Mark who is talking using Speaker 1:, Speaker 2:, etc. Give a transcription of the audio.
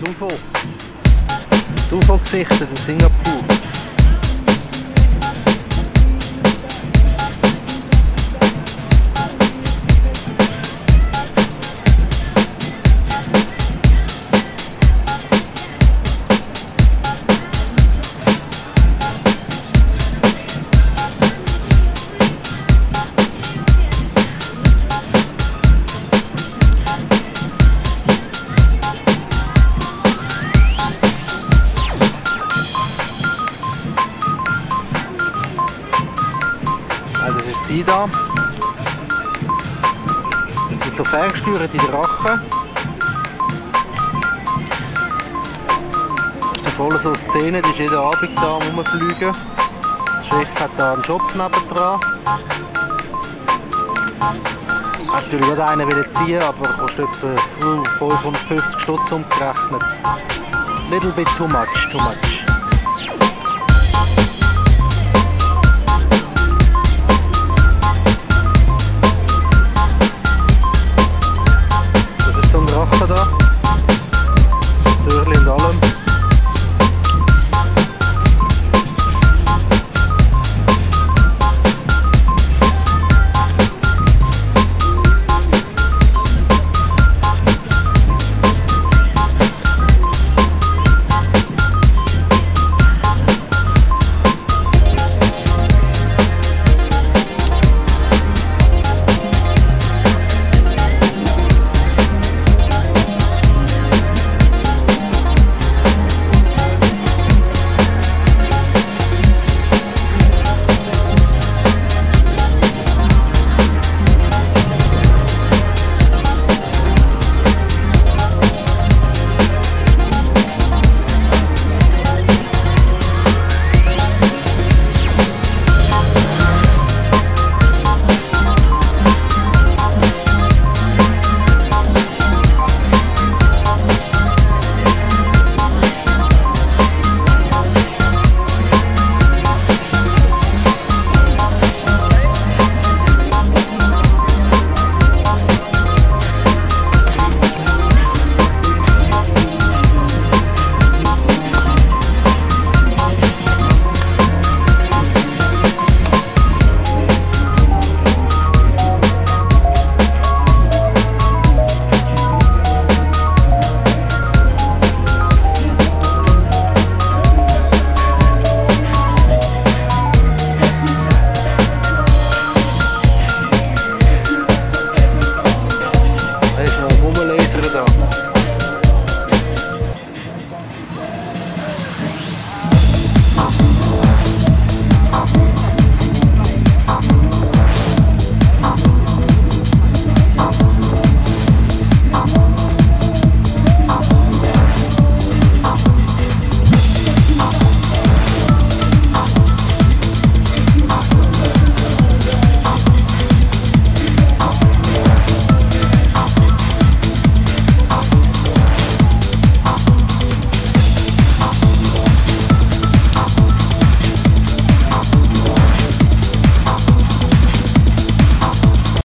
Speaker 1: Das UFO. Das UFO gesichtet in Singapur. Das ist sie da. Das sind so ferngesteuerte Drachen. Das ist voll so eine Szene, die ist jeden Abend da am Rumfliegen. Der Chef hat da einen Job nebendran. Hat natürlich gerade einen ziehen, aber kostet etwa 550 Stutz umgerechnet. Little bit too much, too much.